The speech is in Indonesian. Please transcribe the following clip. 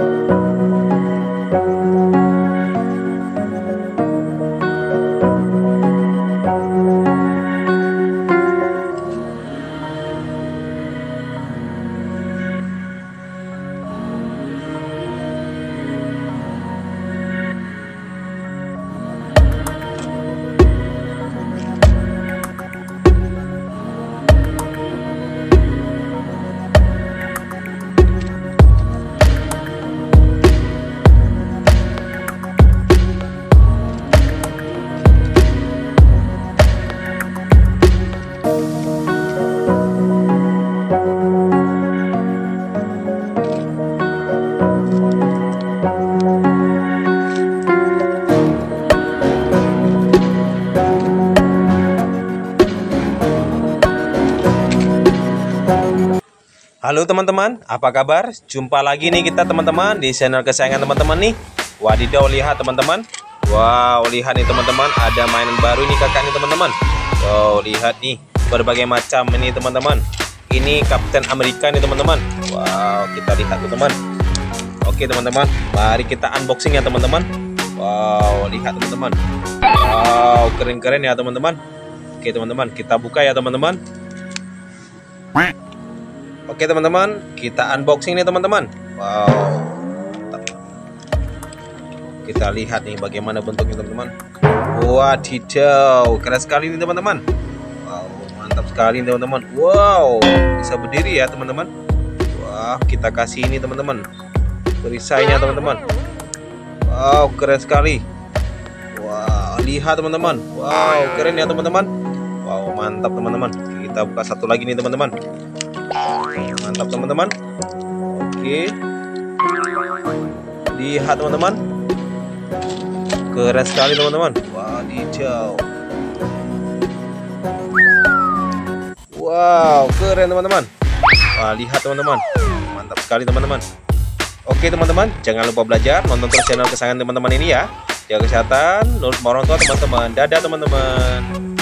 Halo teman-teman, apa kabar? Jumpa lagi nih kita teman-teman di channel kesayangan teman-teman nih. Wadidaw, lihat teman-teman. Wow, lihat nih teman-teman, ada mainan baru nih kakak nih teman-teman. Wow, lihat nih berbagai macam ini teman-teman. Ini Kapten Amerika nih teman-teman. Wow, kita lihat teman-teman. Oke teman-teman, mari kita unboxing ya teman-teman. Wow, lihat teman-teman. Wow, keren-keren ya teman-teman. Oke teman-teman, kita buka ya teman-teman. Oke teman-teman, kita unboxing nih teman-teman. Wow, kita lihat nih bagaimana bentuknya teman-teman. Wadidaw, keren sekali nih teman-teman. Wow, mantap sekali nih teman-teman. Wow, bisa berdiri ya teman-teman. Wah, kita kasih ini teman-teman, perisainya teman-teman. Wow, keren sekali. Wow, lihat teman-teman. Wow, keren ya teman-teman. Wow, mantap teman-teman. Kita buka satu lagi nih teman-teman. Mantap teman-teman. Oke, lihat teman-teman, keren sekali teman-teman. Wadidaw. Wow, keren teman-teman. Wah, lihat teman-teman, mantap sekali teman-teman. Oke teman-teman, jangan lupa belajar, nonton terus channel kesayangan teman-teman ini ya. Jaga kesehatan, nurut sama orang tua teman-teman. Dadah teman-teman.